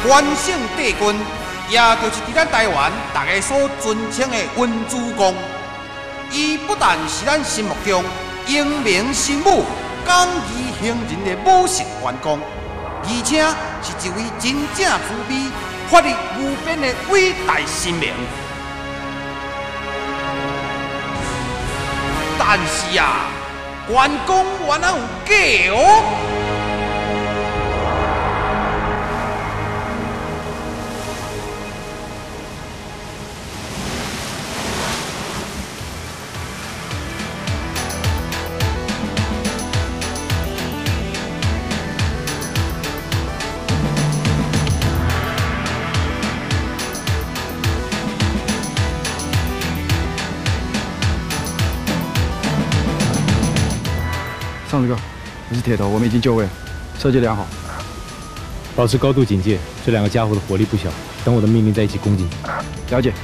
关圣帝君，也就是伫咱台湾大家所尊称的文殊公。伊不但是咱心目中英明神武、刚毅行人的武神关公，而且是一位真正慈悲、法力无边的伟大神明。但是啊，关公原来有假哦。 上这个，我是铁头，我们已经就位了，射击良好， 保持高度警戒。这两个家伙的火力不小，等我的命令再一起攻击。 了解。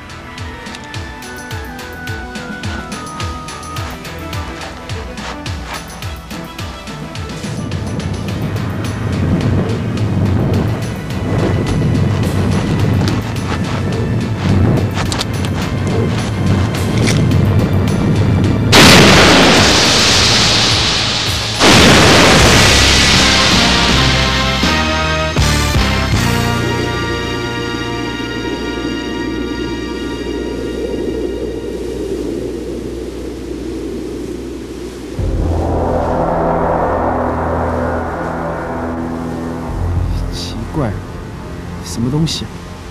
怪，什么东西啊？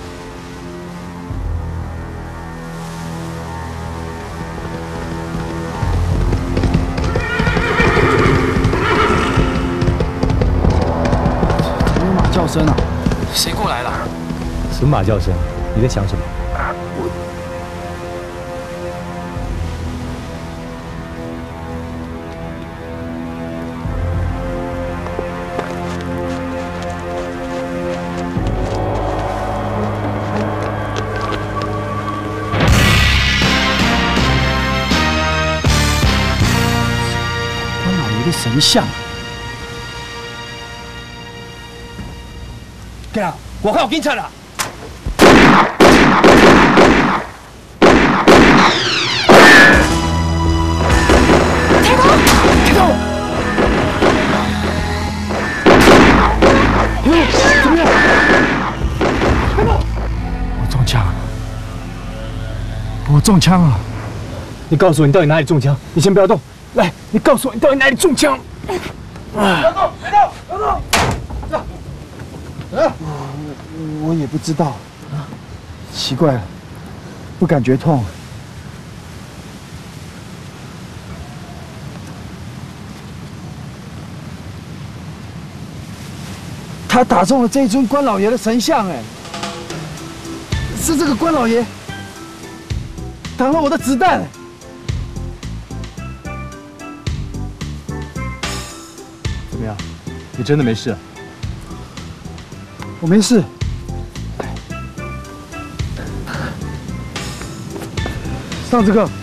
怎么有马叫声啊？谁过来了？ 什么马叫声？你在想什么？ 神像，对啊，我靠，警察了！ 抬头， 抬头！怎么样？我中枪了！我中枪了！ 你告诉我，你到底哪里中枪？ 你先不要动。 来，你告诉我，你到底哪里中枪？不要动，别动，不要动！我也不知道，奇怪了，不感觉痛。他打中了这一尊关老爷的神像，哎，是这个关老爷挡了我的子弹。 怎么样？你真的没事？ 我没事。上次哥，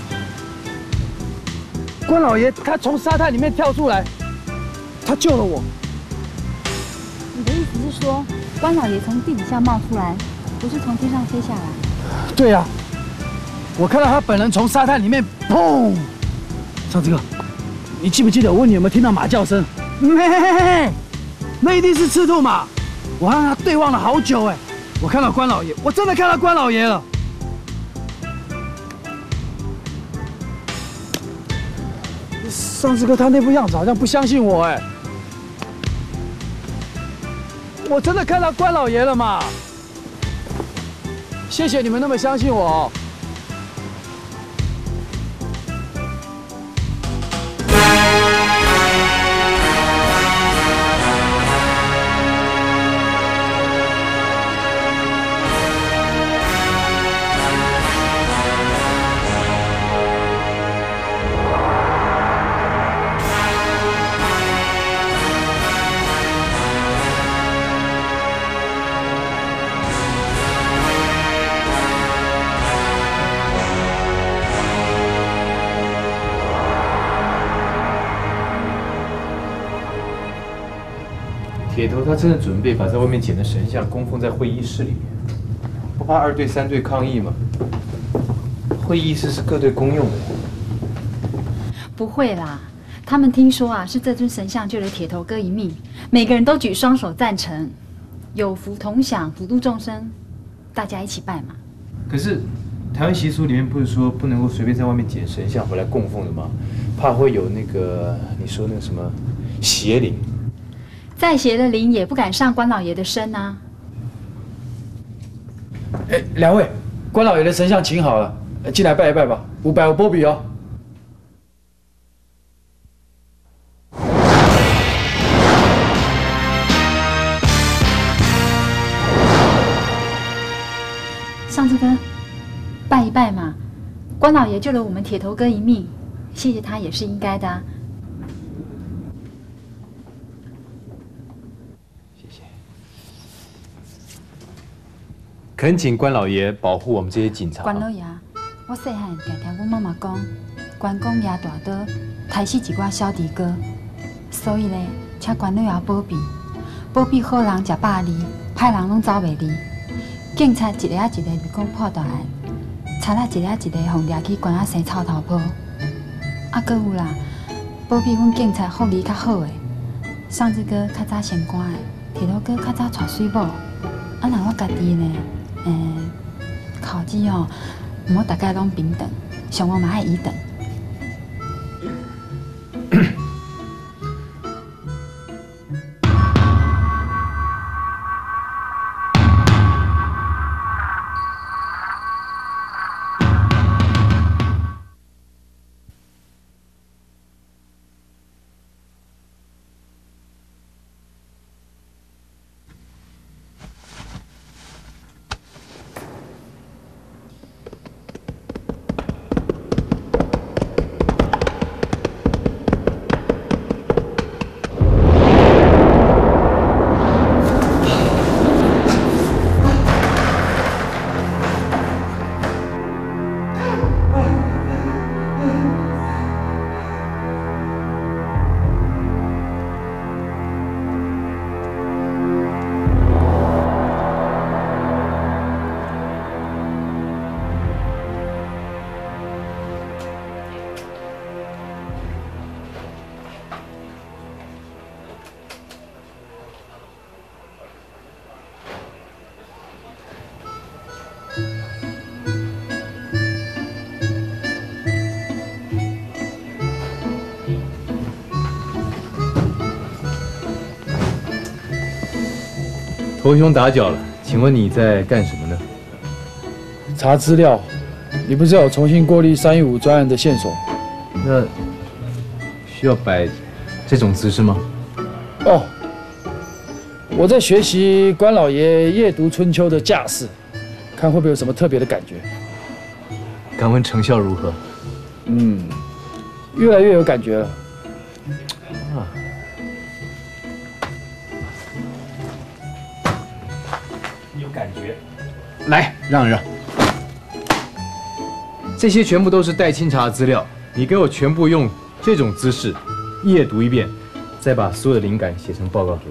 关老爷他从沙滩里面跳出来，他救了我。 你的意思是说，关老爷从地底下冒出来，不是从天上飞下来？ 对呀，我看到他本人从沙滩里面砰。上次哥，你记不记得我问你有没有听到马叫声？ 嘿，那一定是赤兔马，我和他对望了好久哎，我看到关老爷，我真的看到关老爷了。上次哥他那副样子好像不相信我哎，我真的看到关老爷了嘛？谢谢你们那么相信我。 铁头他真的准备把在外面捡的神像供奉在会议室里面，不怕2队3队抗议吗？会议室是各队公用的。 不会啦，他们听说啊，是这尊神像救了铁头哥一命，每个人都举双手赞成，有福同享，普度众生，大家一起拜嘛。 可是台湾习俗里面不是说不能够随便在外面捡神像回来供奉的吗？怕会有那个你说那个什么邪灵。 再邪的灵也不敢上关老爷的身啊。 哎，两位，关老爷的神像请好了，进来拜一拜吧，500波比哦。 上次哥，拜一拜嘛，关老爷救了我们铁头哥一命，谢谢他也是应该的啊。 恳请关老爷保护我们这些警察。 关老爷，我细汉常听阮妈妈讲，关公爷大刀杀死一寡小弟哥，所以呢，请关老爷保庇，保庇好人食百里，歹人拢走袂离。警察一个啊一个立功破大案，贼仔一个啊一个互抓去关仔生臭头泡。啊，搁有啦，保庇阮警察福利较好诶，上次哥较早升官诶，铁头哥较早娶水某。啊，若我家己呢？考绩哦，毋好大概拢平等，上我嘛爱一等。 头兄打搅了，请问你在干什么呢？ 查资料，你不是有重新过滤315专案的线索？ 那需要摆这种姿势吗？ 哦，我在学习关老爷夜读春秋的架势，看会不会有什么特别的感觉。 敢问成效如何？ 越来越有感觉了。 有感觉。来，让一让。这些全部都是待清查的资料，你给我全部用这种姿势夜读一遍，再把所有的灵感写成报告给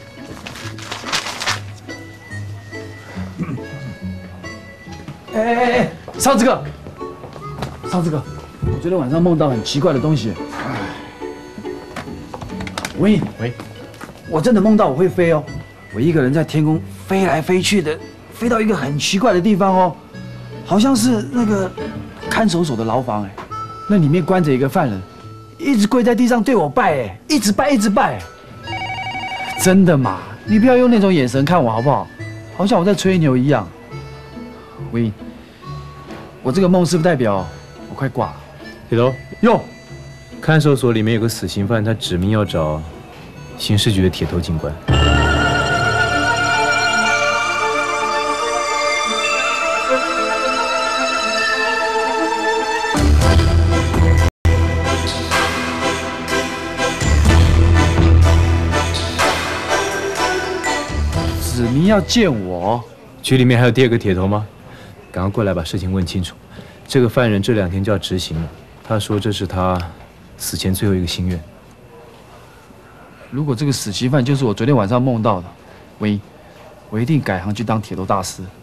我。 哎，上次哥，我昨天晚上梦到很奇怪的东西。喂，我真的梦到我会飞哦，我一个人在天空飞来飞去的，飞到一个很奇怪的地方哦，好像是那个看守所的牢房哎，那里面关着一个犯人，一直跪在地上对我拜哎，一直拜。真的嘛？你不要用那种眼神看我好不好？好像我在吹牛一样。喂，我这个梦是不是代表我快挂了？ 铁头， 哟， 看守所里面有个死刑犯，他指名要找刑事局的铁头警官。 指名要见我？ 局里面还有第二个铁头吗？赶快过来把事情问清楚。这个犯人这2天就要执行了，他说这是他死前最后一个心愿。 如果这个死刑犯就是我昨天晚上梦到的，文英，我一定改行去当铁头大师。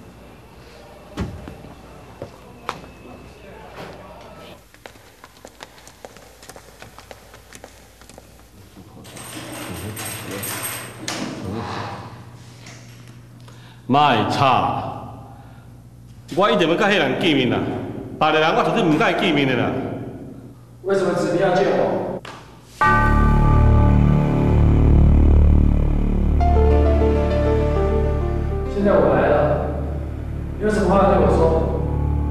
莫吵！我一定要甲迄人见面啦，别个人我绝对唔甲伊见面的啦。 为什么指定要见我？现在我来了，你有什么话要对我说？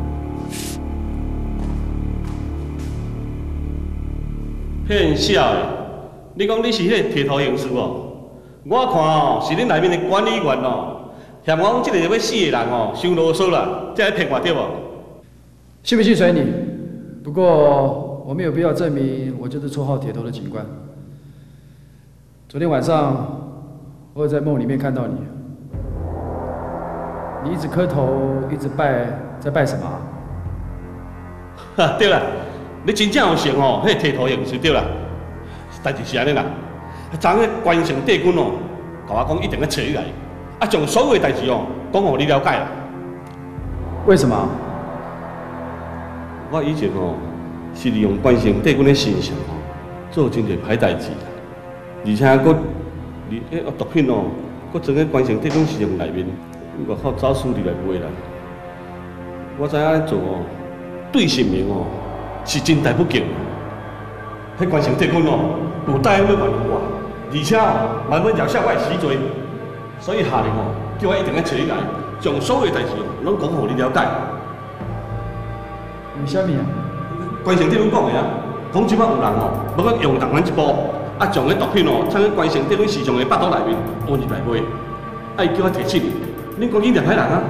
骗笑的！你讲你是迄个剃头刑事哦？我看哦是恁内面的管理员哦，嫌我这个要死的人哦，伤啰嗦啦，才来骗我对无？ 信不信随你，不过我没有必要证明我就是绰号铁头的警官。昨天晚上我有在梦里面看到你。你一直磕头，一直拜，在拜什么啊？ 哈，对啦，你真正有想哦，迄个剃头刑事对啦。代志是安尼啦，昨个关城帝君哦，甲我讲一定要找你来，啊，将所有的代志哦，讲互你了解啦。 为什么？ 我以前哦，是利用关城帝君的形象哦，做真侪歹代志啦，而且佫你迄毒品哦，佫装喺关城帝君市场内面。外口走私入来卖啦，我知影安尼做哦，对性命哦是真大不敬。迄关城帝君哦，有答应要原谅我，而且哦，慢慢饶下我的死罪，所以下令哦，叫我一定要找你来，将所有代志哦，拢讲互你了解。 为虾米啊？ 关城帝君讲的啊，讲即摆有人哦，要搁用动咱一步，啊，将迄毒品哦，藏喺关城帝君市场的腹肚内面，按入来卖，啊，伊叫我提醒你。恁讲你掠歹人啊？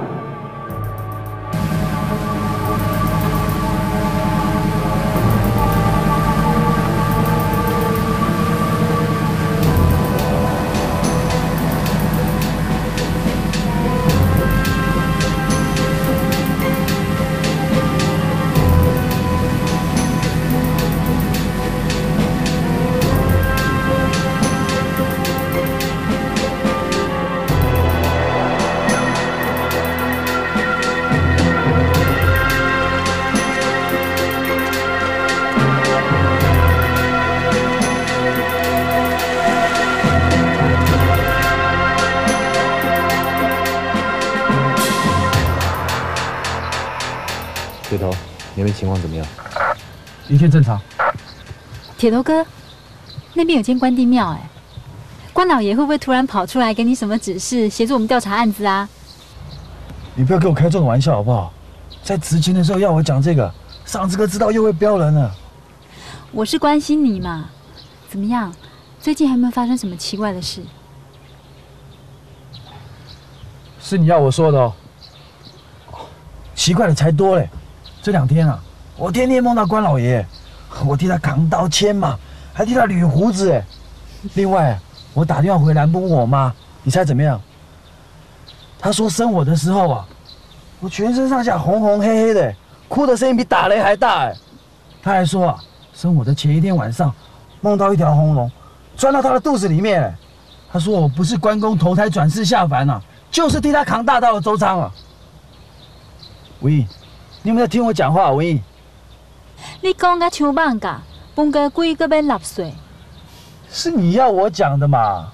铁头，那边情况怎么样？ 一切正常。 铁头哥，那边有间关帝庙，哎，关老爷会不会突然跑出来给你什么指示，协助我们调查案子啊？ 你不要跟我开这种玩笑好不好？在执勤的时候要我讲这个，上次哥知道又会飙人了。 我是关心你嘛。怎么样？最近还有没有发生什么奇怪的事？ 是你要我说的哦。奇怪的才多嘞。这2天啊，我天天梦到关老爷，我替他扛刀牵马，还替他捋胡子哎。另外，我打电话回南部问我妈，你猜怎么样？她说生我的时候啊，我全身上下红红黑黑的，哭的声音比打雷还大哎。她还说啊，生我的前一天晚上，梦到一条红龙钻到她的肚子里面哎。她说我不是关公投胎转世下凡啊，就是替他扛大刀的周仓啊。文义，你有没有听我讲话？文义， 你讲甲像蠓甲，崩个鬼个免6岁。 是你要我讲的嘛？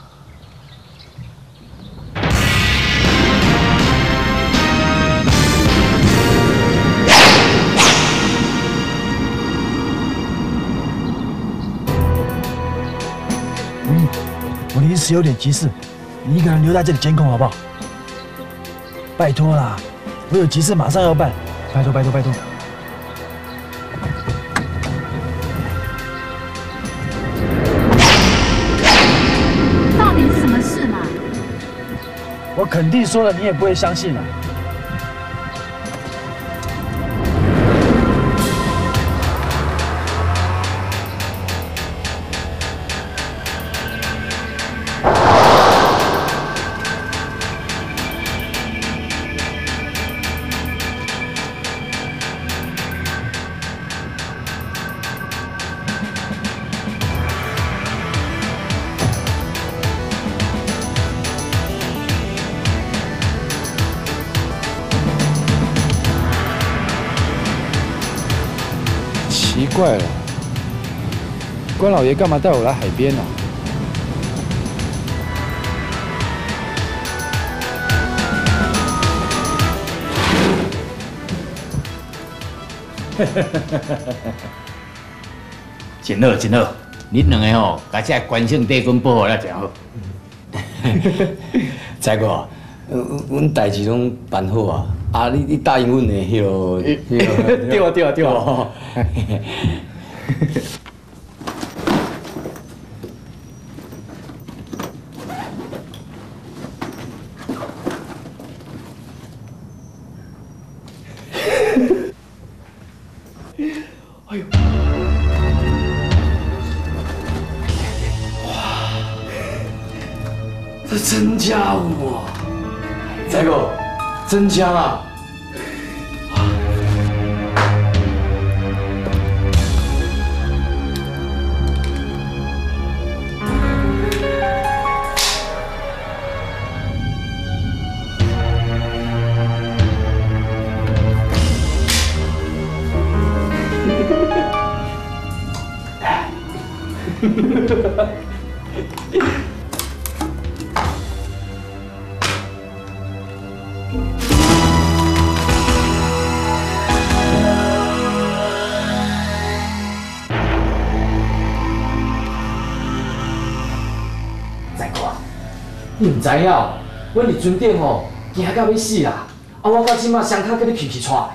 文义，我临时有点急事，你一个人留在这里监控好不好？拜托啦！我有急事马上要办，拜托拜托拜托！ 到底是什么事嘛？ 我肯定说了，你也不会相信了。 奇怪了，关老爷干嘛带我来海边呢？ 真好真好，你两个吼，把这关圣帝君保护了真好。 再个，阮代志拢办好啊，啊，你答应阮的迄落， 对啊。 哎呦！哇，这真家务啊！再个，真枪啊！ 再看，你唔知影，阮伫船顶吼惊到要死啦！啊，我到即马双脚叫你皮皮喘。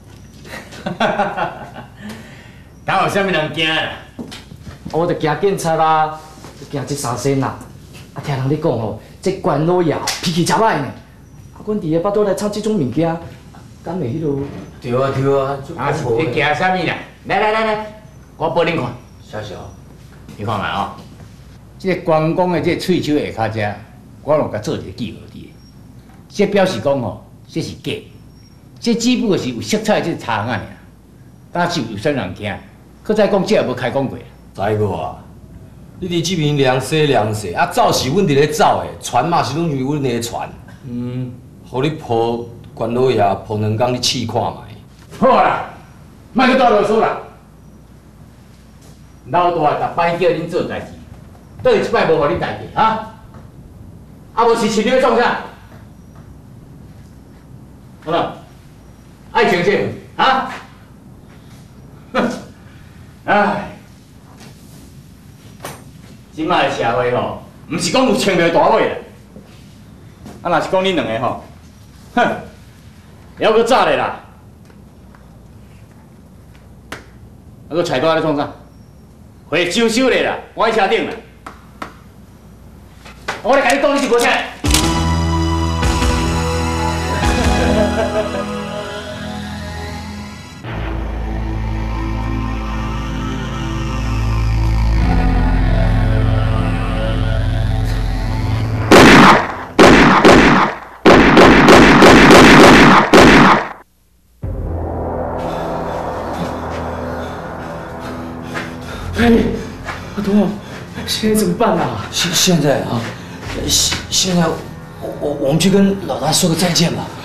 敢有啥物人惊啦？我着惊警察啦，惊这三仙啦。啊，听人咧讲吼，这关老爷脾气真歹呢。啊，阮伫下巴肚来炒这种物件，敢会迄落？ 对啊对啊， 啊，你惊啥物啦？来，我报恁看。 小小， 你看嘛哦，这个关公的这喙手下骹遮，我拢甲做一个记号伫。这表示讲吼，这是假，这只不过是有色彩的这茶行啊尔。但是有啥人听？搁再讲，这也无开讲过。 再个啊，你伫这边凉洗，啊，走是阮伫咧走的，船嘛是拢是阮的船。互你抱关老爷抱2工，你试看卖。 好啦，莫去多啰嗦啦。老大逐摆叫恁做代志，倒一摆无互你代志啊？啊，无是请你要创啥？好了，爱情这份啊？哼，唉，即摆的社会吼，毋是讲有穿袂大尾啦。啊，若是讲恁两个吼，哼，还阁早咧啦。啊，阁菜刀咧创啥？会收收咧啦，我喺车顶啦。我来甲你讲，你是无啥。哎，阿东，现在怎么办啊？ 现在啊，现在我们去跟老大说个再见吧。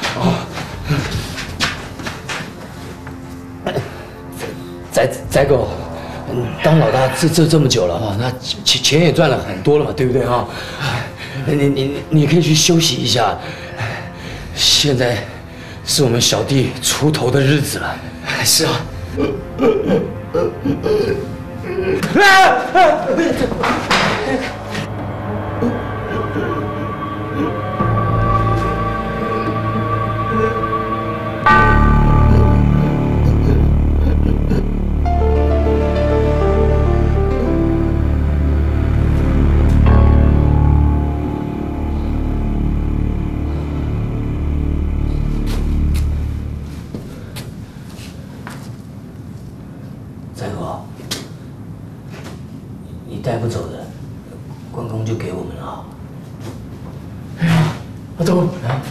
宰狗，当老大这么久了啊，那钱也赚了很多了嘛，对不对啊？你可以去休息一下。现在是我们小弟出头的日子了。是啊。再哥，你带不走的，关公就给我们了。 哎呀，阿东，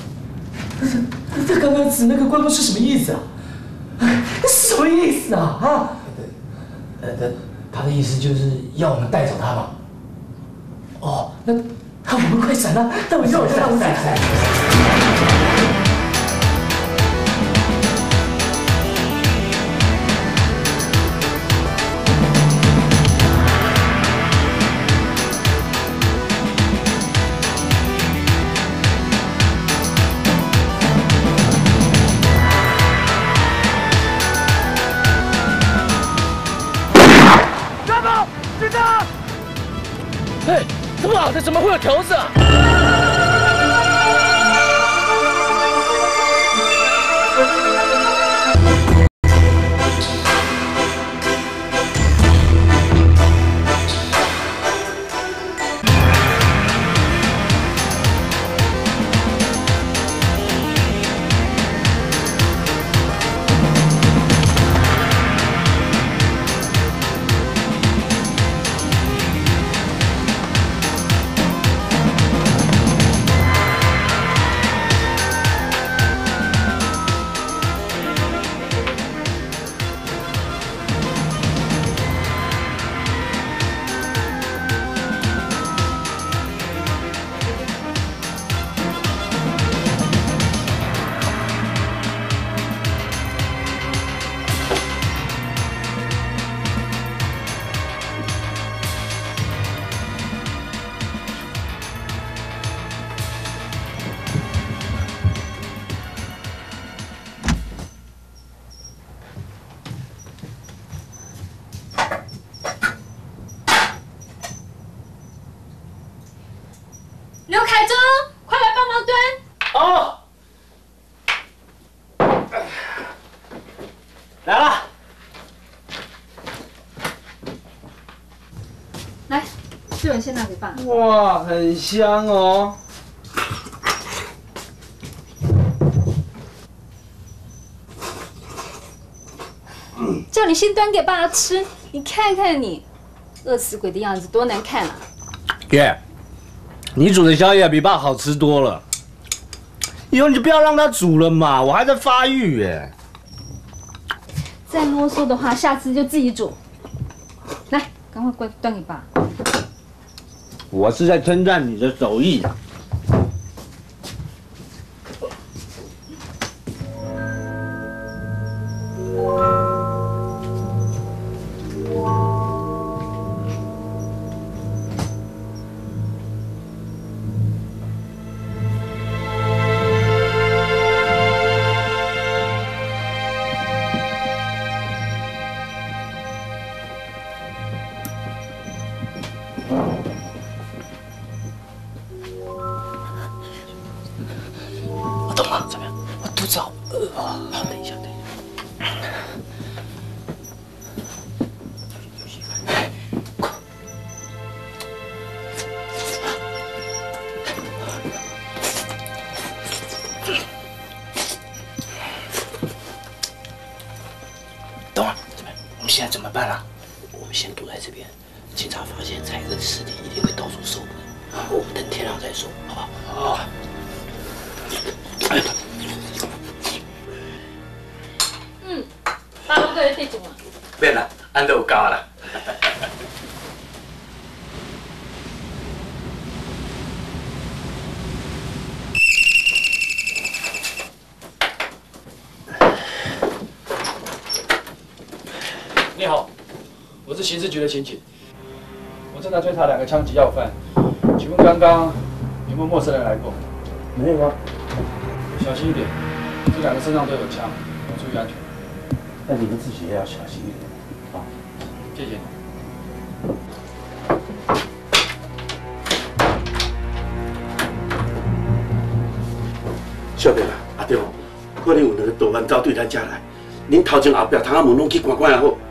这刚刚指那个关公是什么意思啊？什么意思啊？啊？ 他的意思就是要我们带走他嘛。 哦，那我们快闪啊！带我闪！ 小的怎么会有条子啊？ 刘凯中，快来帮忙端！ 哦，来了。 来，这碗先拿给爸。 哇，很香哦。 叫你先端给爸吃，你看看你，饿死鬼的样子，多难看啊！ 爹，你煮的宵夜比爸好吃多了。以后你就不要让他煮了嘛，我还在发育耶。 再啰嗦的话，下次就自己煮。来，赶快端给爸。 我是在称赞你的手艺。怎么样？我肚子好饿啊！好，等一下，等一下。快！等会儿，怎么样？我们现在怎么办啊？我们先躲在这边，警察发现彩哥的尸体一定会到处搜捕。我们等天亮再说，好不好？好。 爸都在地主嘛。 免啦，俺都有教啦。 你好，我是刑事局的刑警，我正在追查2个枪击要犯，请问刚刚有没有陌生人来过？ 没有啊。 小心一点，这2个身上都有枪，要注意安全。 那你们自己也要小心一点啊！ 谢谢你。 小妹啊，阿弟哦，可能有2个盗犯走对咱家来，恁头前后壁窗仔门拢去关关也好。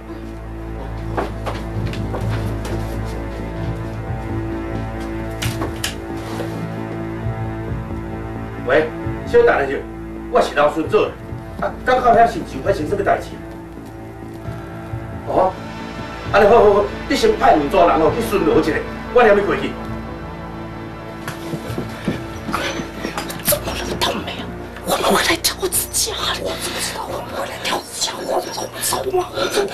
喂，小等下就，我是老孙做的。啊，刚好遐是有发生什么代志？哦，安尼好好好，你先派2组人哦去巡逻一下，我连要过去。 怎么了，他们没有？我们回来跳子家了。我怎么知道我们回来跳子家？我走嘛，走。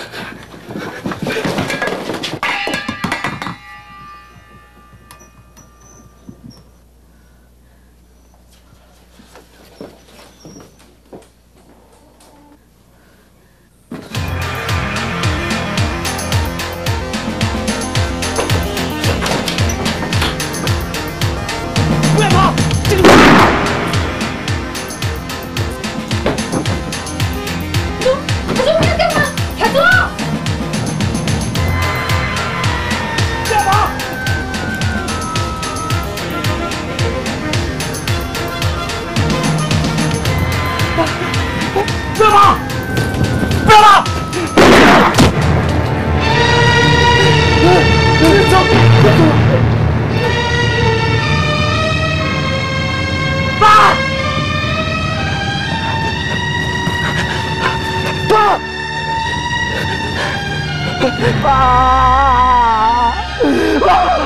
要跑！不要跑！走！爸！爸！爸！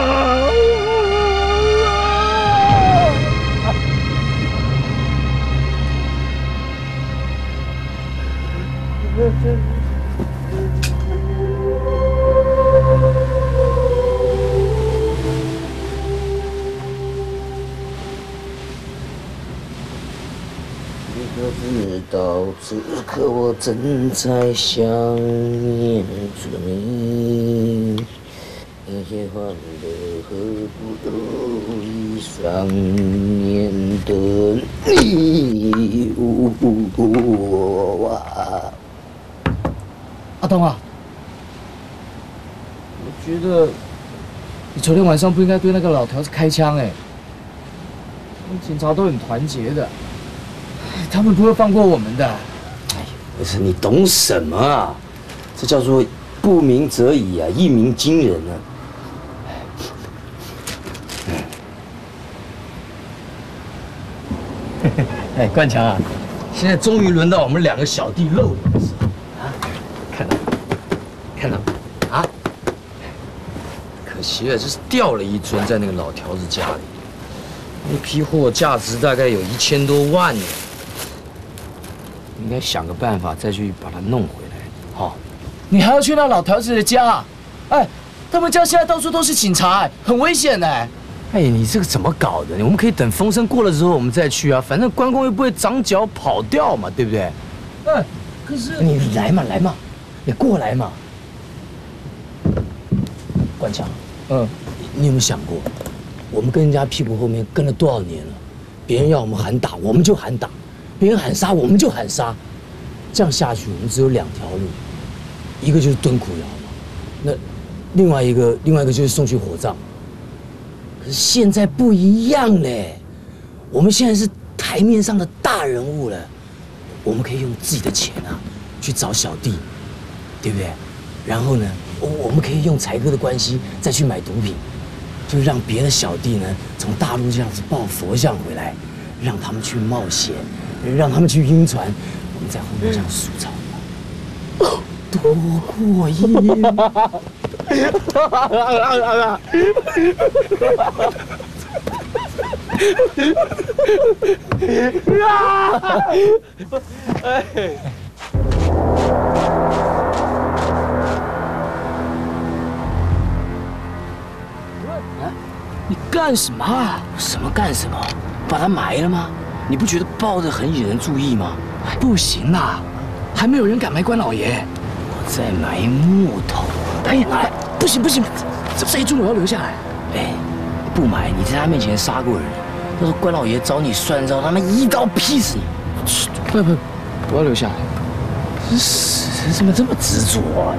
知道此刻我正在想念着你，那些欢乐何不都已想念的你？ 阿东啊，我觉得你昨天晚上不应该对那个老头子开枪哎。警察都很团结的。 他们不会放过我们的。 哎，不是你懂什么啊？这叫做不鸣则已啊，一鸣惊人啊！哎，冠强啊，现在终于轮到我们两个小弟露脸的时候啊！看到啊？可惜了，就是掉了一尊在那个老条子家里，那批货价值大概有1000多万呢。 应该想个办法再去把它弄回来。好， 你还要去那老头子的家？哎，他们家现在到处都是警察，很危险的。 哎，你这个怎么搞的？我们可以等风声过了之后我们再去啊，反正关公又不会长脚跑掉嘛，对不对？ 哎，可是你来嘛，你过来嘛。关强，你有没有想过，我们跟人家屁股后面跟了多少年了？别人要我们喊打，我们就喊打。 别人喊杀，我们就喊杀，这样下去，我们只有2条路，一个就是蹲苦窑嘛，那另外一个就是送去火葬。可是现在不一样嘞，我们现在是台面上的大人物了，我们可以用自己的钱啊去找小弟，对不对？然后呢，我们可以用才哥的关系再去买毒品，就让别的小弟呢从大陆这样子抱佛像回来，让他们去冒险。 让他们去晕船，我们在后面这样数钞票，多过瘾！你干什么？什么干什么？把他埋了吗？ 你不觉得抱着很引人注意吗？ 不行啦，还没有人敢埋关老爷。 我在埋木头。 哎呀，不行，这一株我要留下来。 哎，不埋，你在他面前杀过人，要是关老爷找你算账，他们一刀劈死你。 不，我要留下来。 这死人怎么这么执着啊？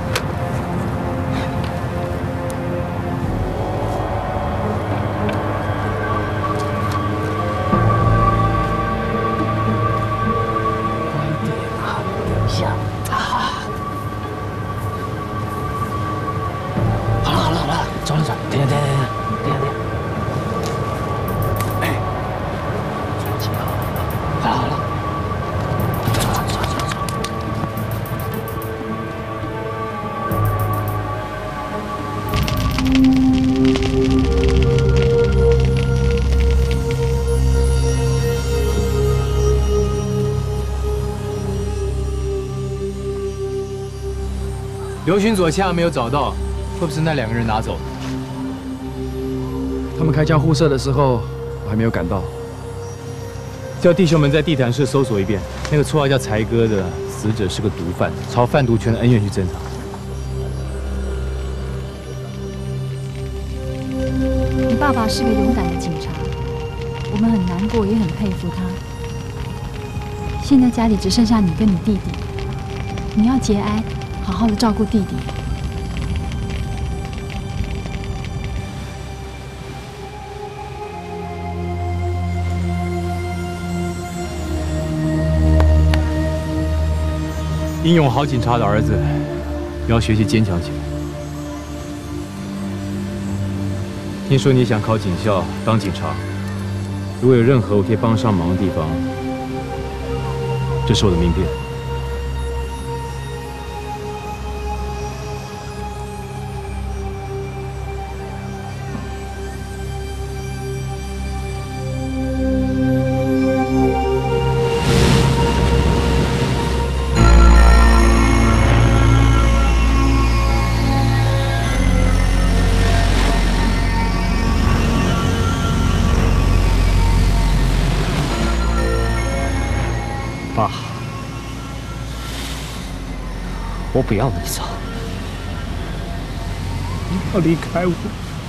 刘巡佐现在没有找到，会不会是那2个人拿走？ 他们开枪互射的时候，我还没有赶到。 叫弟兄们在地毯室搜索一遍，那个绰号叫才哥的死者是个毒贩，朝贩毒圈的恩怨去侦查。 你爸爸是个勇敢的警察，我们很难过，也很佩服他。现在家里只剩下你跟你弟弟，你要节哀。 好好的照顾弟弟。 英勇好警察的儿子，也要学习坚强起来。听说你想考警校当警察，如果有任何我可以帮上忙的地方，这是我的名片。 爸，我不要你走， 你不要离开我。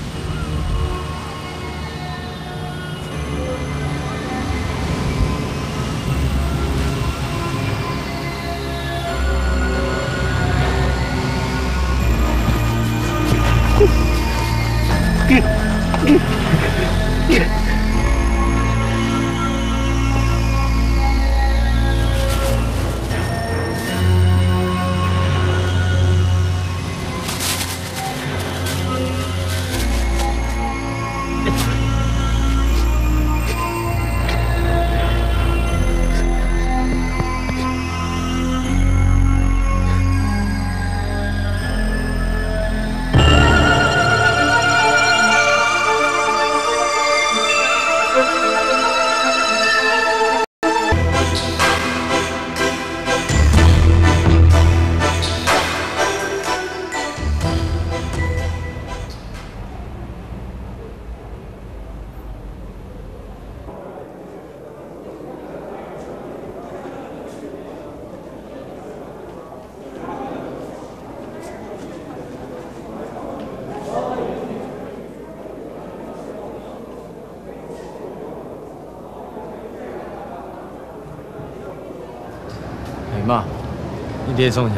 妈，你伫创啥？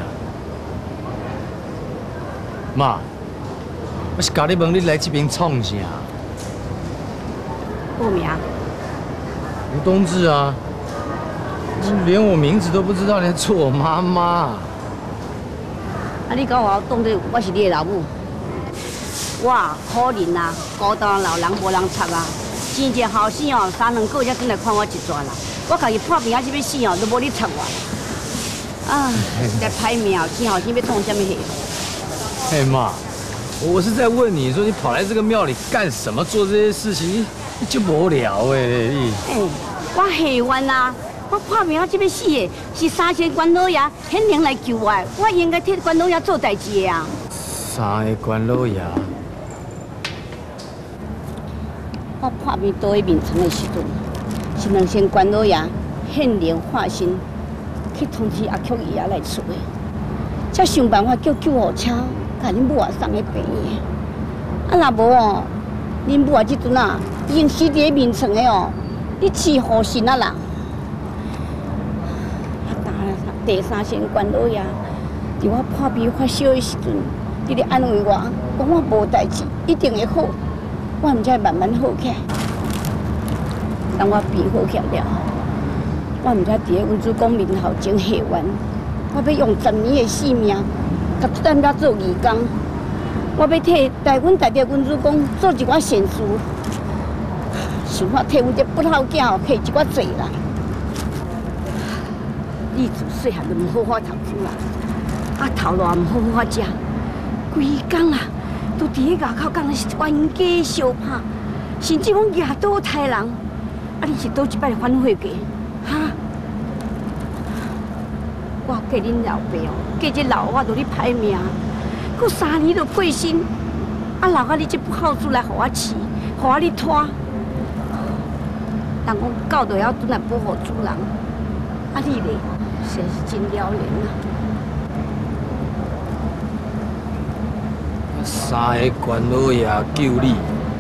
妈，我是甲你问，你来这边创啥？ 报名。 吴冬至啊，你连我名字都不知道，你还做我妈妈？ 啊，你讲我当作我是你的老母？我可怜啊，孤单老人无人插啊，生一个后生哦，3、2个月才来看我一转啦。我家己破病啊，这要死哦，都无你插我。啊，实在歹命，生后生要创什么戏？ 嘿妈，我是在问你说，你跑来这个庙里干什么？做这些事情，你就无聊你。 我喜欢啊，我破病啊，这要死的，是3仙关老爷显灵来救我，我应该替关老爷做代志的啊。 3个关老爷。 我破病倒去眠床的时阵，是2仙关老爷显灵化身。去通知阿曲姨仔来厝的，才想办法叫救护车，甲恁母啊送去病院。啊，若无哦，恁母啊这阵啊已经死伫咧眠床的哦，你饲护神啊人。第3仙关老爷，伫我破病发烧的时阵，你咧安慰我，讲我无代志，一定会好。我毋才慢慢好起来。当我病好起来了。我毋知伫咧阮主公面头前下冤，我要用10年的性命，甲咱家做义工。我要替阮大爹阮主公做一寡善事，想法替阮这不孝囝哦，下一寡罪啦。你自细汉就毋好好读书啦，啊头路也毋好好食，规工啊都伫咧外口讲的是冤家相拍，甚至讲夜倒杀人。啊，你是倒一摆反悔过？哈！我嫁恁老爸哦，嫁这老我都咧歹命，佮3年就过身，啊留啊你这不孝子来互我饲，互我咧拖。人讲狗就要转来保护主人，啊你咧，实在是真了然啊 ！3个关老爷救你，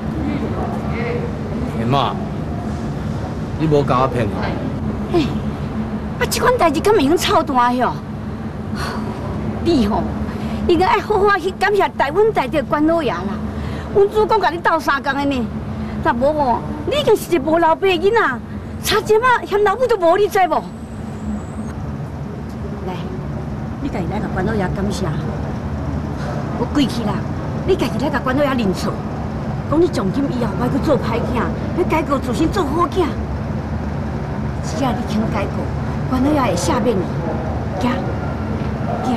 妈，你无甲我骗我？啊，这款代志敢会用操蛋哟？你吼，应该爱好好去感谢阮大爹关老爷啦。阮主公甲你斗3工的呢，若无吼，你已经是一个无老爸的囡仔，差点啊嫌老母都无，你知无？来， 你家己来甲关老爷感谢，我跪去啦！你家己来甲关老爷认错，讲你从今以后莫去做歹囝，要改过自新做好囝。只要你肯改过，关老爷会赦免你。行，行。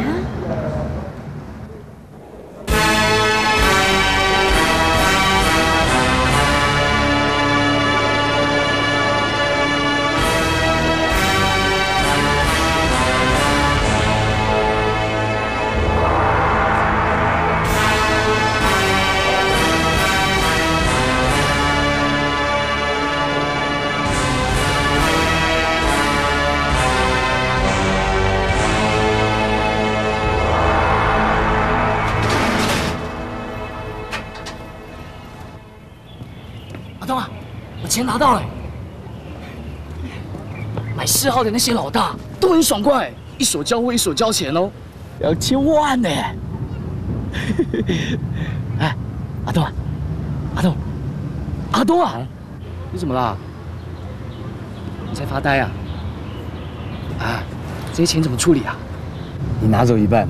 钱拿到了，买4号的那些老大都很爽快，一手交货一手交钱哦，2000万呢！哎，阿东啊，阿东啊，你怎么啦？你在发呆啊？啊，这些钱怎么处理啊？ 你拿走一半嘛。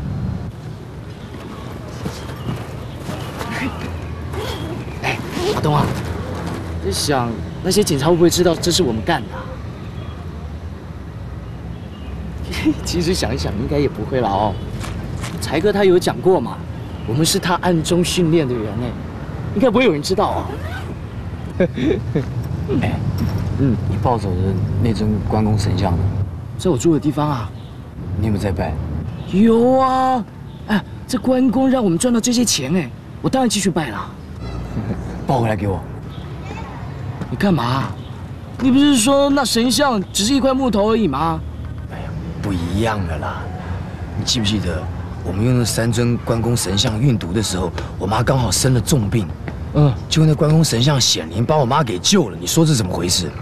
哎，阿东啊。 在想那些警察会不会知道这是我们干的、啊？其实想一想，应该也不会了哦。才哥他有讲过嘛，我们是他暗中训练的人哎，应该不会有人知道啊。 哎，你抱走的那尊关公神像呢？ 在我住的地方啊。 你有没有在拜？ 有啊，哎，这关公让我们赚到这些钱哎，我当然继续拜了。 抱回来给我。 你干嘛？你不是说那神像只是一块木头而已吗？ 哎呀，不一样了啦！你记不记得我们用那3尊关公神像运毒的时候，我妈刚好生了重病，结果那关公神像显灵，把我妈给救了。你说这怎么回事？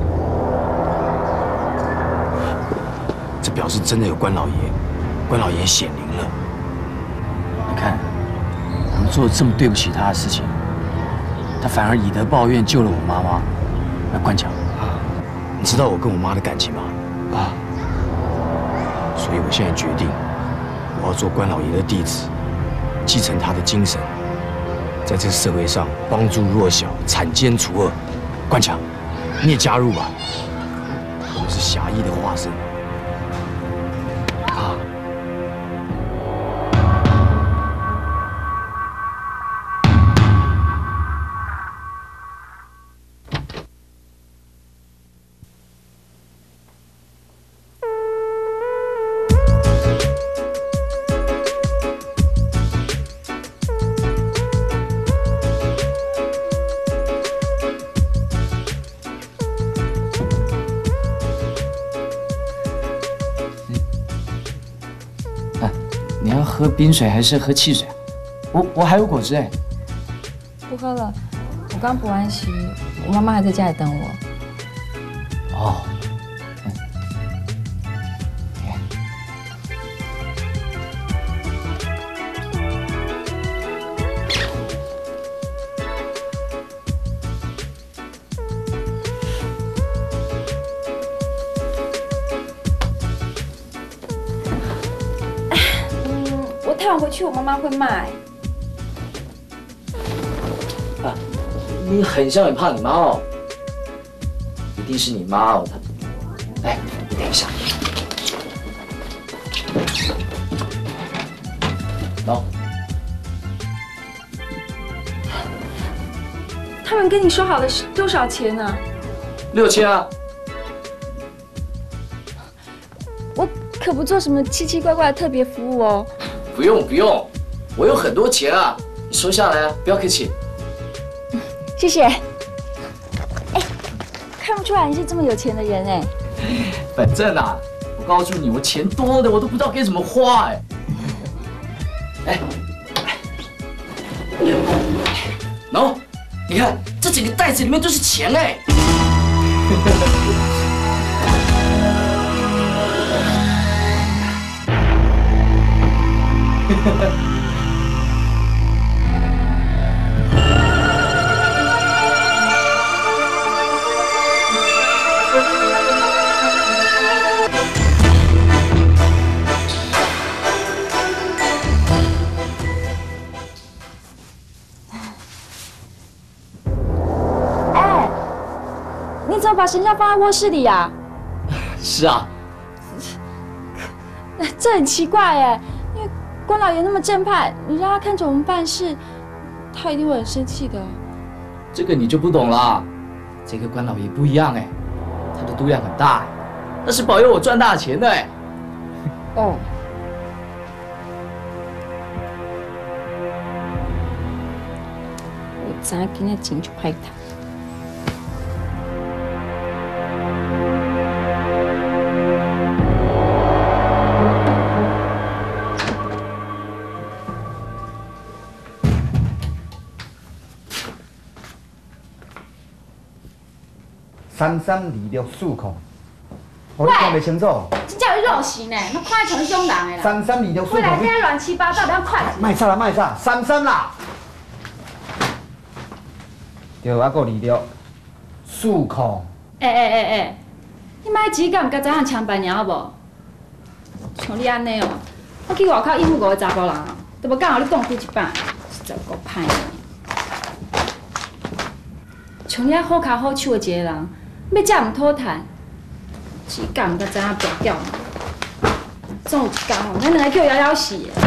这表示真的有关老爷显灵了。你看，我们做了这么对不起他的事情。 他反而以德报怨，救了我妈妈。那关强，你知道我跟我妈的感情吗？啊，所以我现在决定，我要做关老爷的弟子，继承他的精神，在这个社会上帮助弱小、铲奸除恶。关强，你也加入吧，我们是侠义的化身。啊。 你要喝冰水还是喝汽水？我还有果汁哎。 不喝了，我刚补完习，我妈妈还在家里等我。 哦。 烫回去我妈妈会骂。 啊，你很像很怕你妈哦，一定是你妈哦。哎，你等一下。喏， 他们跟你说好的是多少钱呢 ？6000啊。 我可不做什么奇奇怪怪的特别服务哦。 不用不用，我有很多钱啊，你收下来啊，不要客气。 谢谢。哎，看不出来你是这么有钱的人哎。 反正啊，我告诉你，我钱多的我都不知道该怎么花哎。哎，喏，你看这整个袋子里面都是钱哎。 把神像放在卧室里呀？ 是啊。 这很奇怪哎，因为关老爷那么正派，你让他看着我们办事，他一定会很生气的。 这个你就不懂了，这个关老爷不一样哎，他的度量很大哎，那是保佑我赚大钱的哎。 哦。我知影今仔钱就歹赚。 3326控，我讲袂清楚。 真正有肉死呢，那看像凶人的啦。 3326 未来这些乱七八糟，要快。 卖吵啦，卖吵，33啦。对，还佫26控。 你莫只敢甲知影抢白鸟好无？像你安尼哦，我去外口应付5个查甫人，都无敢互你讲几一摆，实在够歹的。像你遐好脚好手的一个人。要这样讨趁，只敢毋甲知影跋筊，总有一天吼，咱两个叫夭夭死的。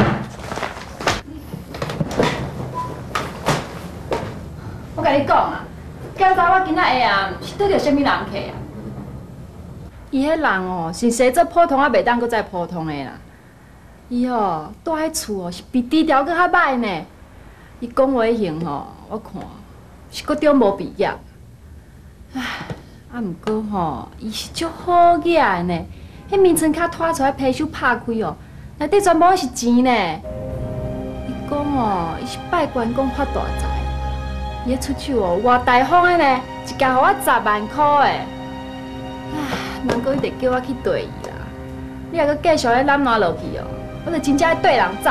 我甲你讲啊，今早我今仔下暗是拄着啥物人客啊？伊迄人哦，是生做普通啊，袂当搁再普通的啦。伊哦，住喺厝哦，是比低调搁较歹呢。伊讲话型吼，我看是高中无毕业。唉。啊，毋过吼，伊是足好雅的呢。迄面床骹拖出来，皮手拍开哦，内底全部是钱呢。伊讲哦，伊是拜关公发大财，伊出手哦，偌大方的呢，一家互我10万块的。唉，难怪伊得叫我去对伊啦。你若搁继续咧揽烂落去哦，我就真正对人走。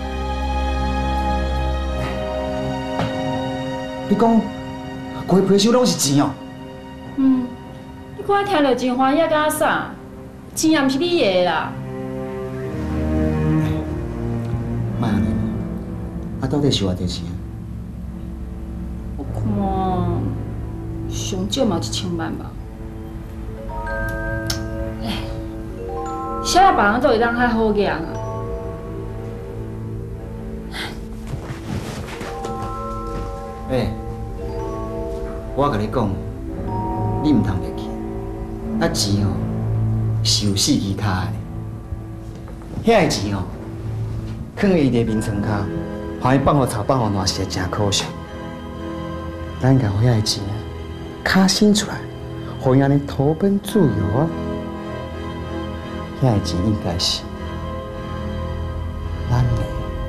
你讲，规皮手拢是钱哦？ 你看我听着真欢喜，敢若啥？钱也毋是你的啦。 莫安尼，啊，到底是偌多钱？ 我看上少嘛1000万吧。哎，小爷别人都会当较好个啊。 我甲你讲，你唔通袂记，啊钱哦是有4支卡的，遐个钱哦，放伊伫眠床骹，互伊放互草放互烂，实在真可惜。咱甲遐个钱卡伸出来，互伊安尼投奔自由啊！遐个钱应该是咱的。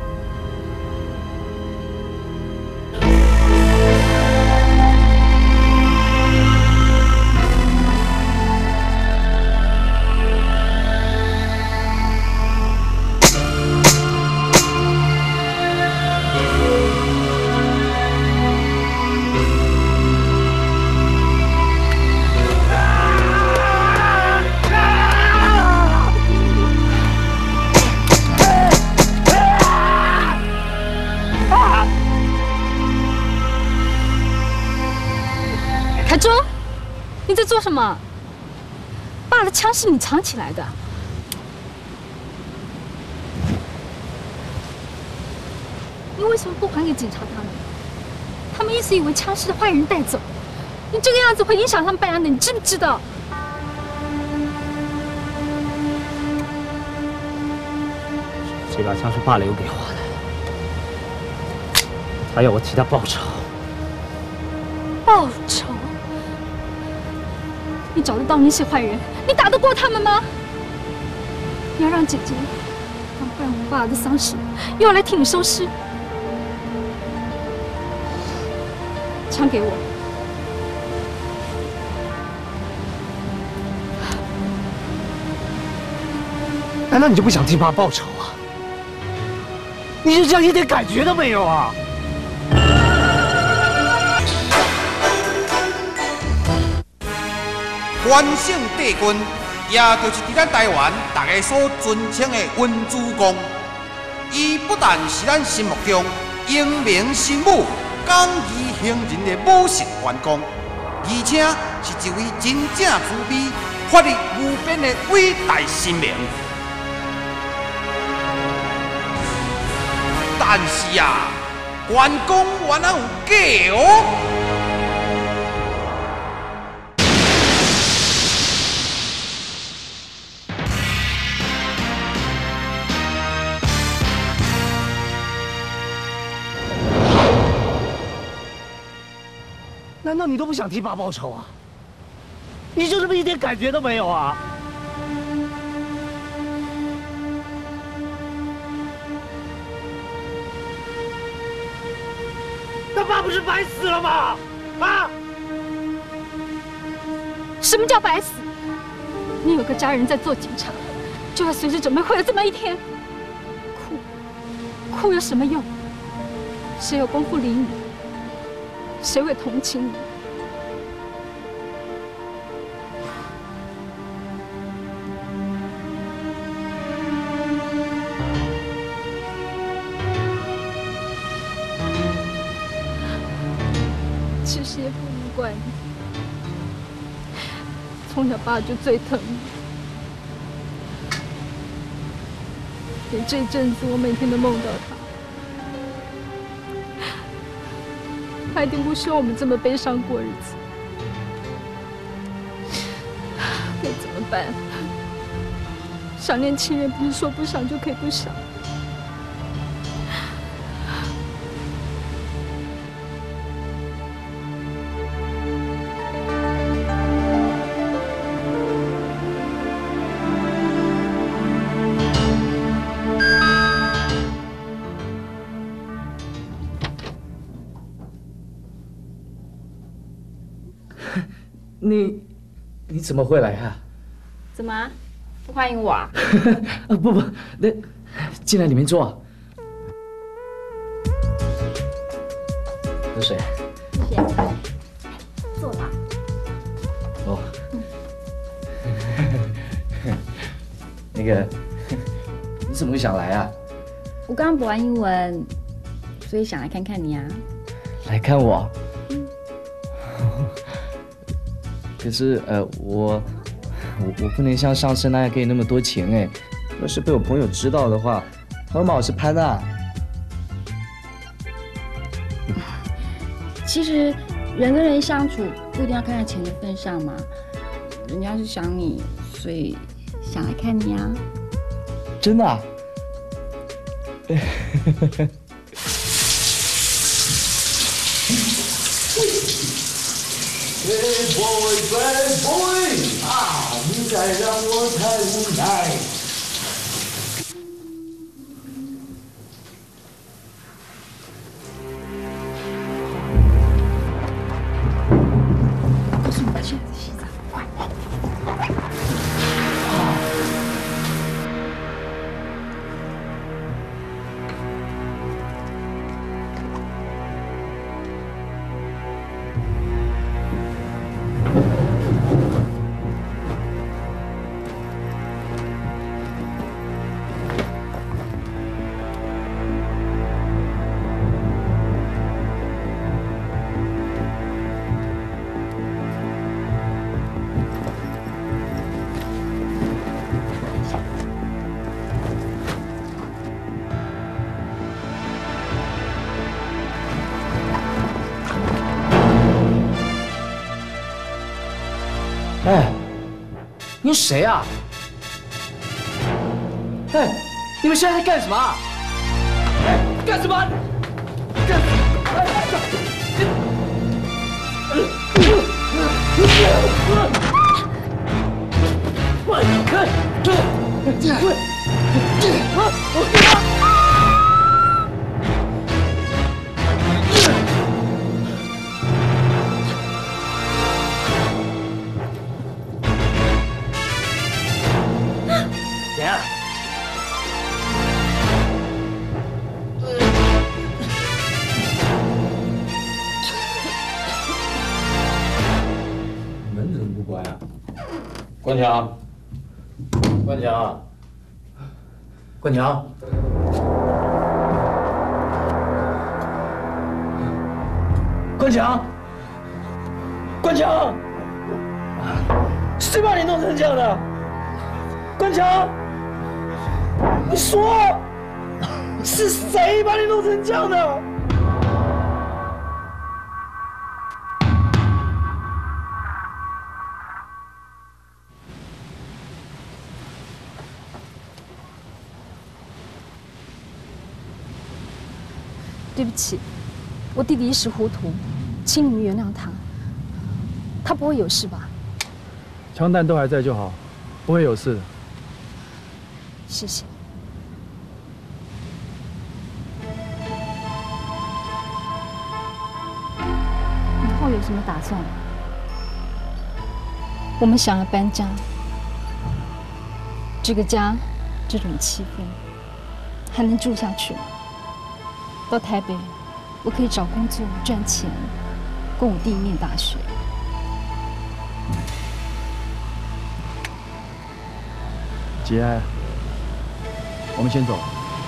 做什么？爸的枪是你藏起来的，你为什么不还给警察他们？他们一直以为枪是坏人带走，你这个样子会影响他们办案的，你知不知道？ 这把枪是爸留给我的，他要我替他报仇。 报仇？你找得到那些坏人？你打得过他们吗？你要让姐姐，不然我爸的丧事又要来替你收尸。枪给我！ 难道你就不想替爸报仇啊？你就这样一点感觉都没有啊？ 关姓帝君，也就是伫咱台湾大家所尊称的文主公。伊不但是咱心目中英明神武、刚毅行人的武神关公， 而且是一位真正慈悲、法力无边的伟大神明。但是啊，关公原来有假哦。 难道你都不想替爸报仇啊？你就这么一点感觉都没有啊？那爸不是白死了吗？啊？ 什么叫白死？你有个家人在做警察，就要随时准备会有这么一天。哭有什么用？谁有功夫理你？ 谁会同情你？其实也不能怪你，从小爸就最疼你，连这一阵子我每天都梦到他。 他一定不希望我们这么悲伤过日子，该怎么办？想念亲人不是说不想就可以不想。 你怎么会来啊？ 怎么不欢迎我啊？ 不，那进来里面坐。喝水。 谢谢。坐吧。 哦。那个，你怎么会想来啊？ 我刚刚补完英文，所以想来看看你啊。 来看我。 可是我不能像上次那样给你那么多钱哎，要是被我朋友知道的话，他会骂我是潘娜。 其实人跟人相处不一定要看在钱的份上嘛，人家是想你，所以想来看你啊。 真的啊？Bad boy, bad boy， 啊，你再让我太无奈。 告诉你们，现在在洗澡，快！ 哎，你是谁啊？哎，你们现在在干什么？哎，干什么？干！怎样？门怎么不关啊？关强，关强，关强，关强， 关强，谁把你弄成这样的？关强，你说是谁把你弄成这样的？ 对不起，我弟弟一时糊涂，请你们原谅他。他不会有事吧？ 枪弹都还在就好，不会有事的。 谢谢。以后有什么打算？我们想要搬家，这个家这种气氛还能住下去吗？ 到台北，我可以找工作赚钱，供我弟念大学。 节哀，我们先走。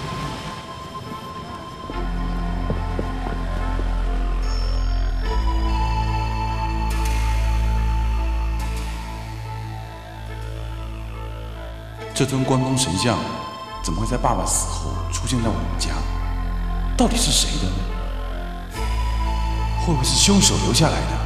这尊关公神像怎么会在爸爸死后出现在我们家？ 到底是谁的呢？会不会是凶手留下来的？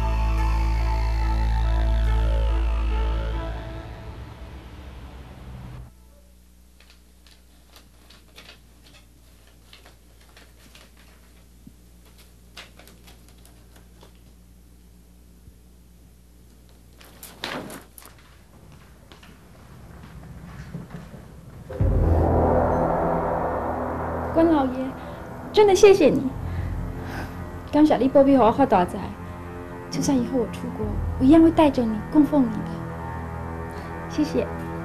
关老爷。 真的谢谢你，感谢你保庇我发大财。就算以后我出国，我一样会带着你，供奉你的。谢谢。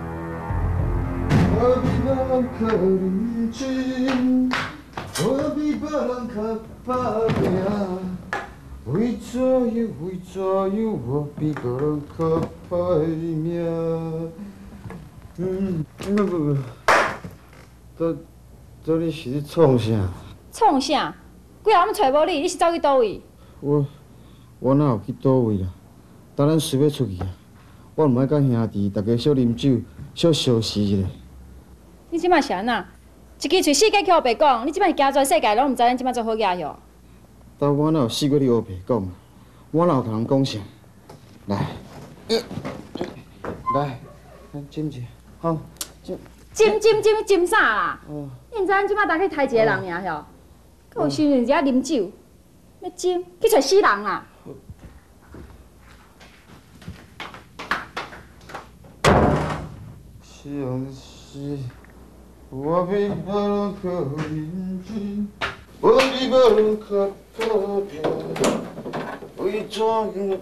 我比别人较认真，我比别人较打拼。为怎样，我比别人较歹命？ 这你是咧创啥？ 创啥？几下要找无你，你是走去倒位？ 我哪有去倒位啦？等咱随要出去啊！我唔爱甲兄弟大家小啉酒，小相识一下。 你即摆是安那？一支嘴世界去黑白讲，你即摆是行全世界，拢唔知咱即摆做好家伙。 但我哪有试过你黑白讲啊？我哪有同人讲啥？来，来，斟一下，好， 斟啥啦？你唔知咱即摆大概杀一个人尔吼？搁有时阵只啉酒，要斟去找死人啦！ 相思，我比别人较认真，我比别人较打拼，为怎样？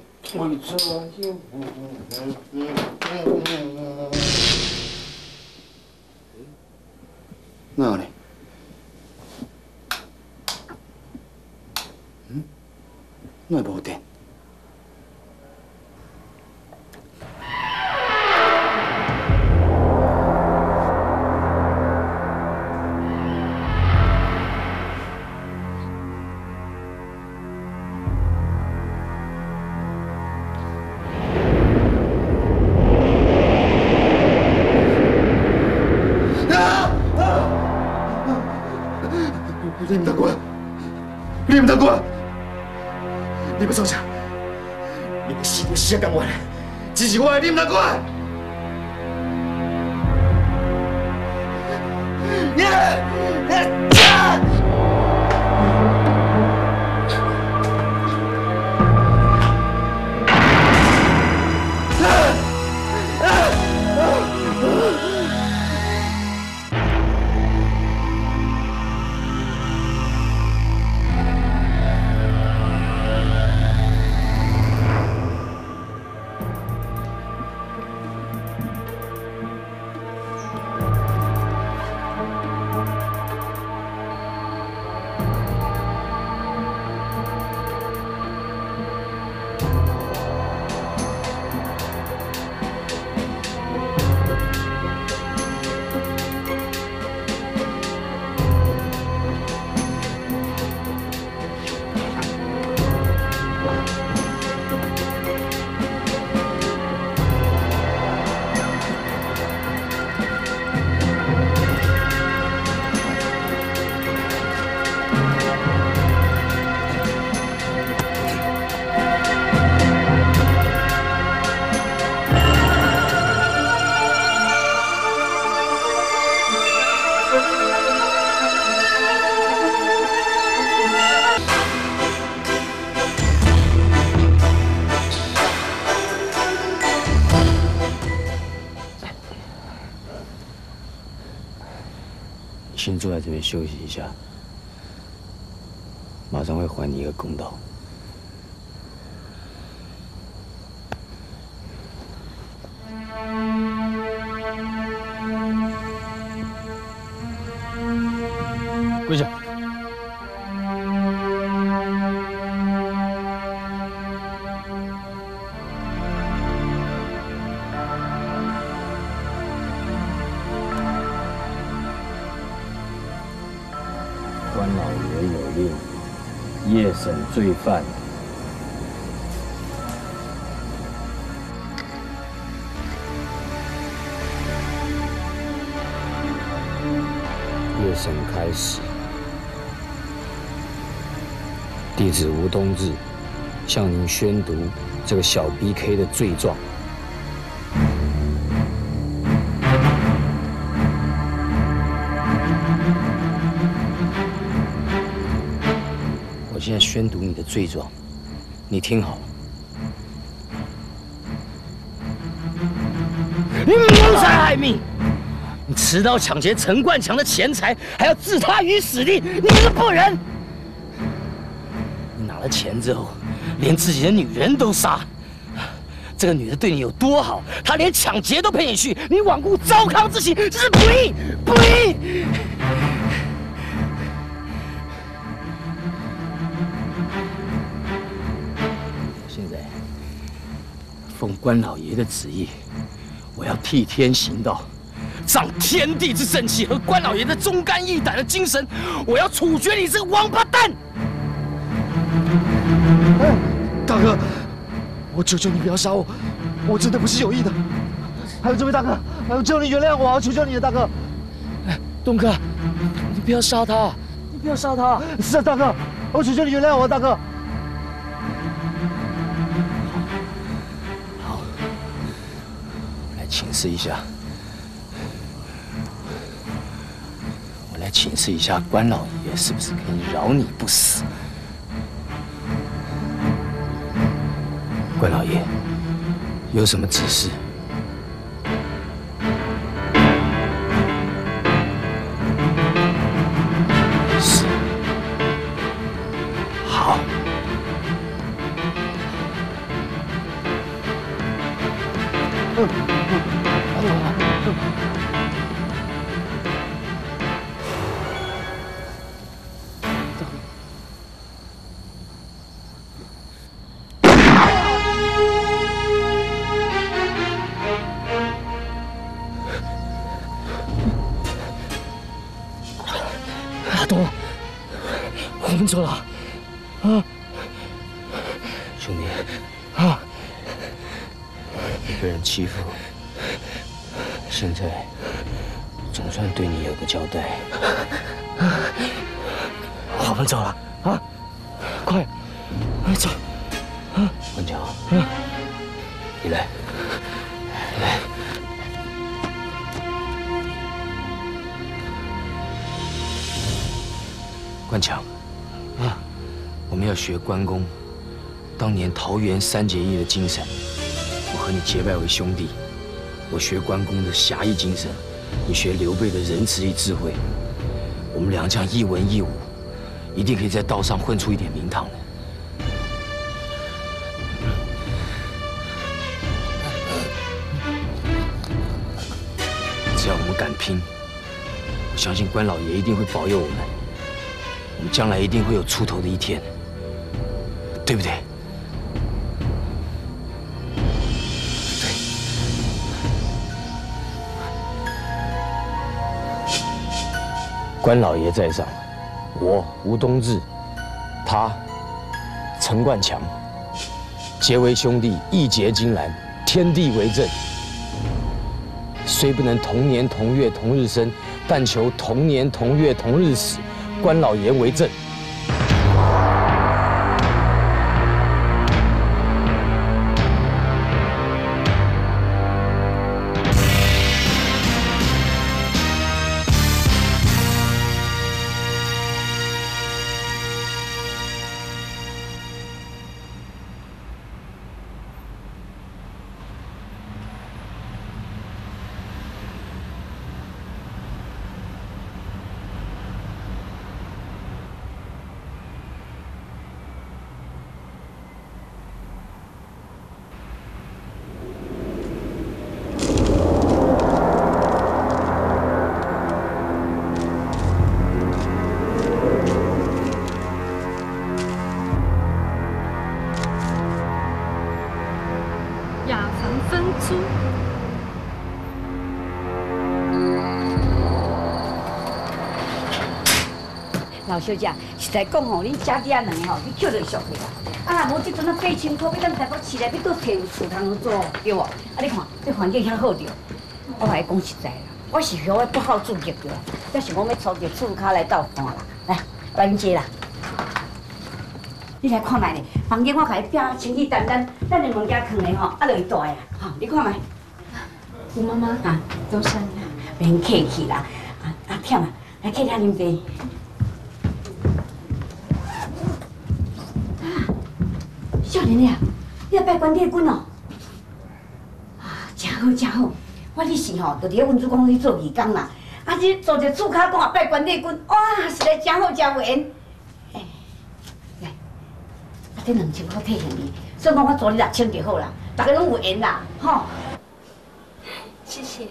哪呢？哪会无电？你唔得管，你唔得管，你要做啥？你要死就死啊！甘愿，只是我的，你唔得管。 先坐在这边休息一下，马上会还你一个公道。跪下。 关老爷有令，夜审罪犯。夜审开始，弟子吴东志向您宣读这个小 BK 的罪状。 我现在宣读你的罪状，你听好。你谋财害命，你持刀抢劫陈冠强的钱财，还要置他于死地，你是不仁。你拿了钱之后，连自己的女人都杀。这个女的对你有多好，她连抢劫都陪你去，你罔顾糟糠之妻，这是不义，不义！ 奉关老爷的旨意，我要替天行道，仗天地之正气和关老爷的忠肝义胆的精神，我要处决你这个王八蛋！ 哎，大哥，我求求你不要杀我，我真的不是有意的。还有这位大哥，我求你原谅我，我求求你了，大哥。 哎，东哥，你不要杀他，你不要杀他。 是啊，大哥，我求求你原谅我，大哥。 请示一下，我来请示一下关老爷，是不是可以饶你不死？关老爷，有什么指示？是，好。 阿东，我们走了，啊，兄弟，啊，被人欺负。 现在总算对你有个交代。我们走了啊！快，走！关桥，你来，来。关强，啊，我们要学关公当年桃园三结义的精神。我和你结拜为兄弟。 我学关公的侠义精神，你学刘备的仁慈与智慧。我们俩这样一文一武，一定可以在道上混出一点名堂的。只要我们敢拼，我相信关老爷一定会保佑我们。我们将来一定会有出头的一天，对不对？ 关老爷在上，我吴东志，他陈冠强，结为兄弟，义结金兰，天地为证。虽不能同年同月同日生，但求同年同月同日死。关老爷为证。 老小姐，实在讲吼，恁姐弟仔两个吼，你捡着俗去啦。啊，若无即阵啊8,000块，要咱台北市内要倒摕有厝通做，对无？啊，你看，这环境遐好着。我来讲实在啦，我是许我不好主意着，要是讲要租一个厝卡来斗搬啦。来，恁坐啦。你来看卖咧，房间我甲你拼清气淡淡，咱两物件藏咧吼，啊，就会大个啦。吼，你看卖。 吴妈妈啊，多谢你。 免客气啦，啊忝啊，来客厅啉茶。少年啊，你要拜关帝君哦。啊，真好真好，我迄时吼，就伫咧温主公去做义工嘛。啊，你做一厝卡讲啊拜关帝君，哇，实在真好真有缘。来，啊，这2000块退还你，算讲我做你6000就好啦，大家拢有缘啦，吼。 谢谢。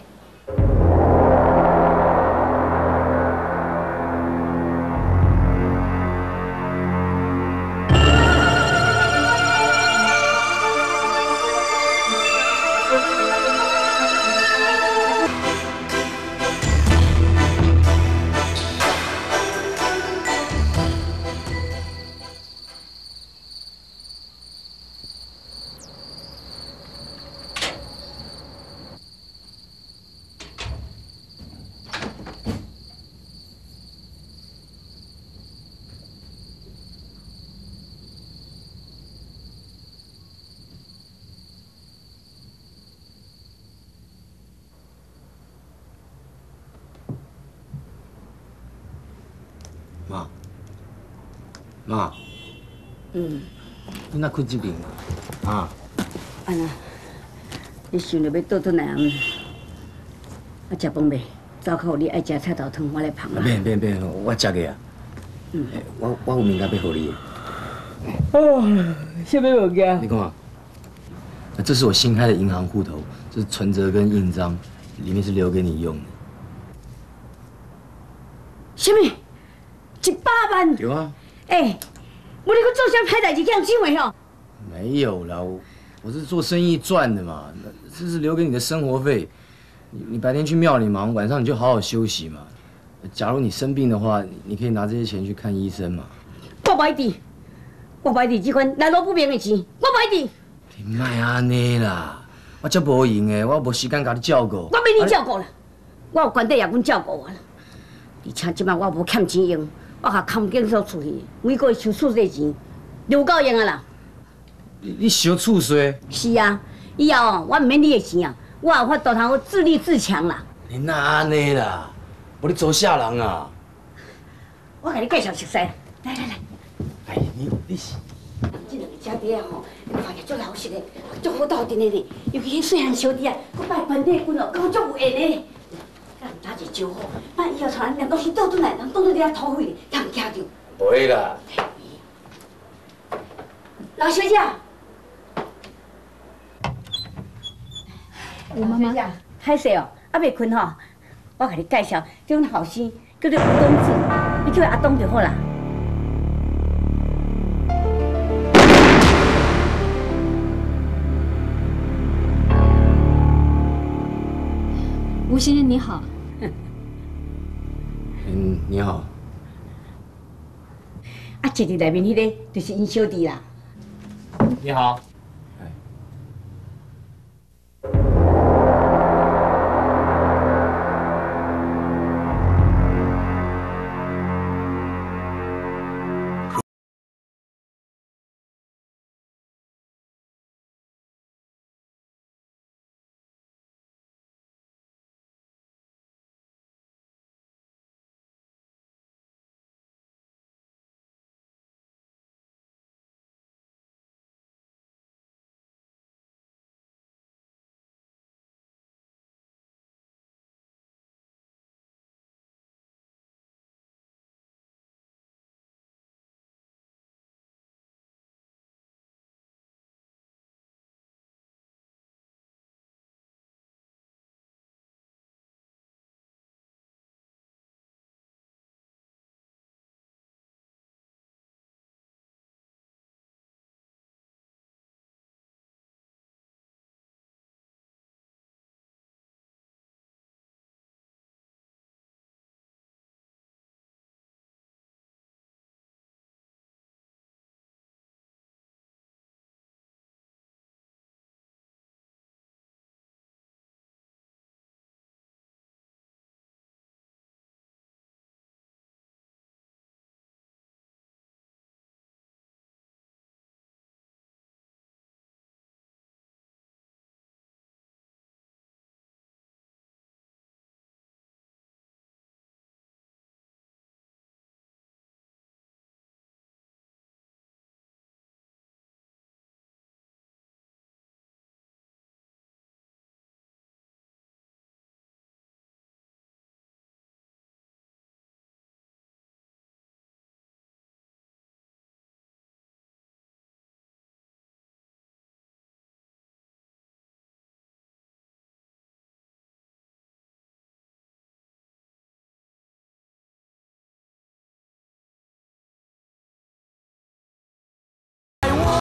妈，你哪困这边啊？ 安那，你想着要倒转来啊？啊，食饭未？早考你爱食菜头汤，我来捧啦。 免，我食个啊。我有物件要互你。 哦，什么物件？ 你看，这是我新开的银行户头，这是存折跟印章，里面是留给你用的。 什么？100万？ 有啊。 我你搁做啥歹代志，这样怎的吼？ 没有啦，我是做生意赚的嘛，这是留给你的生活费。你白天去庙里忙，晚上你就好好休息嘛。假如你生病的话，你可以拿这些钱去看医生嘛。 我不爱治，我不爱治这款来路不明的钱，我不爱治。 你莫安尼啦，我遮无闲的，我无时间甲你照顾。 我要你照顾啦，我有关帝爷阮照顾我啦。而且即摆我无欠钱用。我甲康建所出去，每个月收厝税钱，就够用啊啦。 你收厝税？ 是啊，以后哦，我唔免你的钱啊，我有法度通自立自强啦。 你哪安尼啦？无你做啥人啊？ 我甲你介绍熟悉，来。 你是？ 这两个姐弟啊吼，看起来足老实的，足好斗阵的呢。尤其迄细汉小弟啊，佮拜关帝君哦，跟我足有缘的。咱打一招呼，万一以后传人两东西倒转来，人当作你遐土匪，他唔惊着。 不会啦。 老小姐， 吴妈妈， 歹势哦，还未困吼，我甲你介绍，这阮后生叫做吴东子，你叫伊阿东就好啦。 吴先生你好。 你好。 啊，坐伫内面迄个就是因小弟啦。 你好。